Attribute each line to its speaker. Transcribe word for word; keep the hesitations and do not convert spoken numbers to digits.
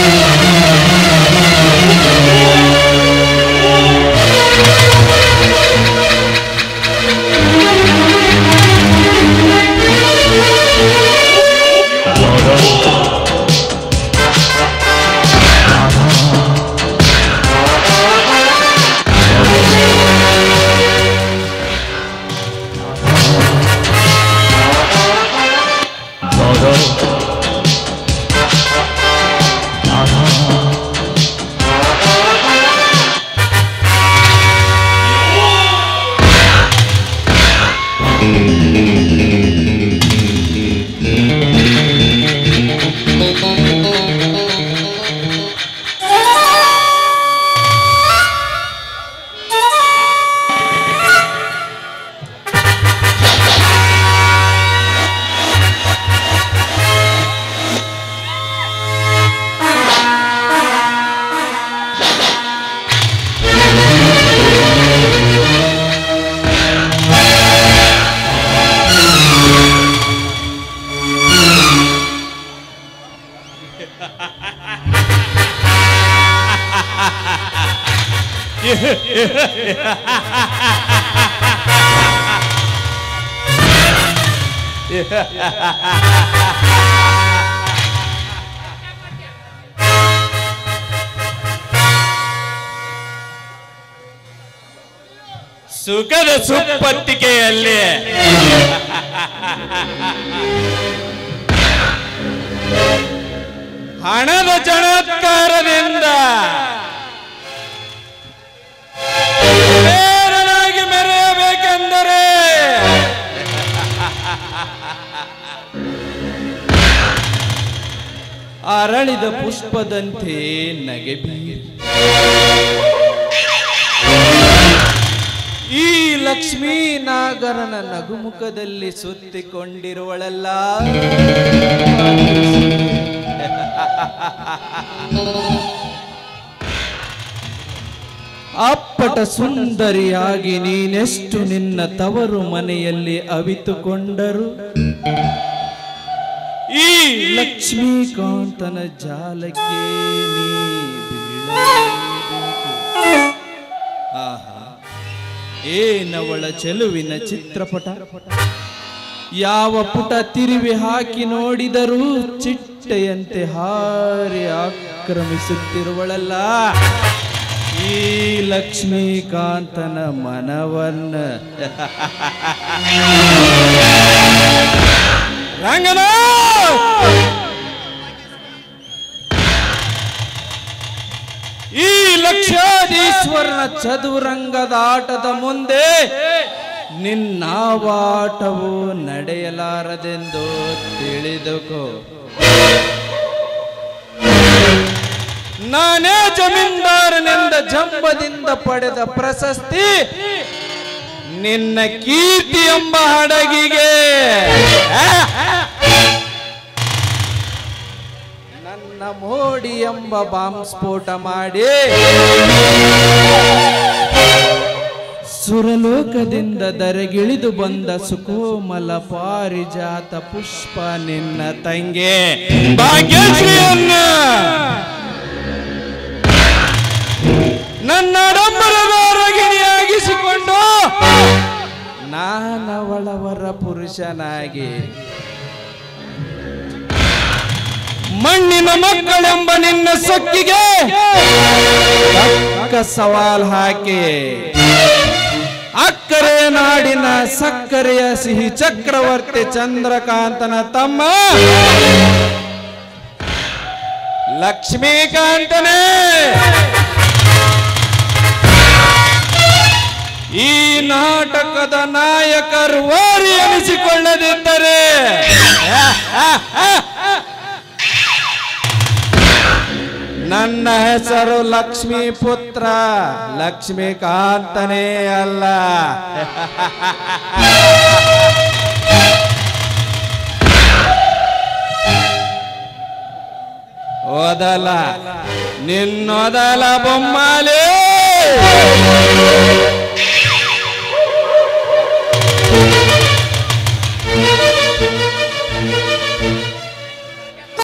Speaker 1: ಸುಖದ ಸುಪ್ಪತ್ತಿಗೆಯಲ್ಲಿ ಹಣದ ಚಮತ್ಕಾರದಿಂದ ಬೇರನಾಗಿ ಮೆರೆಯಬೇಕೆಂದರೆ ಅರಳಿದ ಪುಷ್ಪದಂತೆ ನಗೆಬೀರಿ ಈ ಲಕ್ಷ್ಮೀ ನಾಗರನ ನಗುಮುಖದಲ್ಲಿ ಸುತ್ತಿಕೊಂಡಿರುವಳಲ್ಲ. ಅಪ್ಪಟ ಸುಂದರಿಯಾಗಿ ನೀನೆಷ್ಟು ನಿನ್ನ ತವರು ಮನೆಯಲ್ಲಿ ಅವಿತುಕೊಂಡರು ಈ ಲಕ್ಷ್ಮೀಕಾಂತನ ಜಾಲಕ್ಕೆ ನೀ ಬೀಳಬೇಕು. ಆಹಾ, ಏನವಳ ಚೆಲುವಿನ ಚಿತ್ರಪಟ. ಯಾವ ಪುಟ ತಿರುವಿ ಹಾಕಿ ನೋಡಿದರೂ ಚಿಟ್ಟೆಯಂತೆ ಹಾರಿ ಆಕ್ರಮಿಸುತ್ತಿರುವಳಲ್ಲ ಈ ಲಕ್ಷ್ಮೀಕಾಂತನ ಮನವನ್ನ. ರಂಗನ ಈ ಲಕ್ಷಾಧೀಶ್ವರನ ಚದುರಂಗದ ಆಟದ ಮುಂದೆ ನಿನ್ನಾವಾಟವು ನಡೆಯಲಾರದೆಂದು ತಿಳಿದುಕೋ. ನಾನೇ ಜಮೀನ್ದಾರನೆಂದ ಜಂಬದಿಂದ ಪಡೆದ ಪ್ರಶಸ್ತಿ ನಿನ್ನ ಕೀರ್ತಿ ಎಂಬ ಹಡಗಿಗೆ ನನ್ನ ಮೋಡಿ ಎಂಬ ಬಾಂಬ್ ಸ್ಫೋಟ ಮಾಡಿ ಸುರಲೋಕದಿಂದ ದರೆಗಿಳಿದು ಬಂದ ಸುಕೋಮಲ ಪಾರಿಜಾತ ಪುಷ್ಪ ನಿನ್ನ ತಂಗೆ ಭಾಗ್ಯಶ್ರೀಯನ್ನ ನನ್ನ ಆಡಂಬರದ ರಗಿಣಿಯಾಗಿಸಿಕೊಂಡು ನಾನವಳವರ ಪುರುಷನಾಗಿ ಮಣ್ಣಿನ ಮಕ್ಕಳೆಂಬ ನಿನ್ನ ಸೊಕ್ಕಿಗೆ ತಕ್ಕ ಸವಾಲ್ ಹಾಕಿ ಅಕ್ಕರೆ ನಾಡಿನ ಸಕ್ಕರೆಯ ಸಿಹಿ ಚಕ್ರವರ್ತಿ ಚಂದ್ರಕಾಂತನ ತಮ್ಮ ಲಕ್ಷ್ಮೀಕಾಂತನೇ ಈ ನಾಟಕದ ನಾಯಕರು ವಾರಿ ಎನಿಸಿಕೊಳ್ಳದಿದ್ದರೆ ನನ್ನ ಹೆಸರು ಲಕ್ಷ್ಮೀ ಪುತ್ರ ಲಕ್ಷ್ಮೀಕಾಂತನೇ ಅಲ್ಲ. ಓದಲ ನಿನ್ನೋದಲ ಬೊಮ್ಮಾಲಿ.